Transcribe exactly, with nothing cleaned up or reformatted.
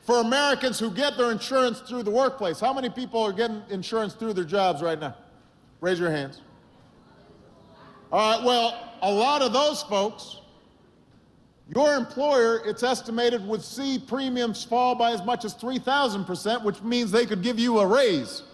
for Americans who get their insurance through the workplace. How many people are getting insurance through their jobs right now? Raise your hands. All right, well, a lot of those folks, your employer, it's estimated, would see premiums fall by as much as three thousand percent, which means they could give you a raise.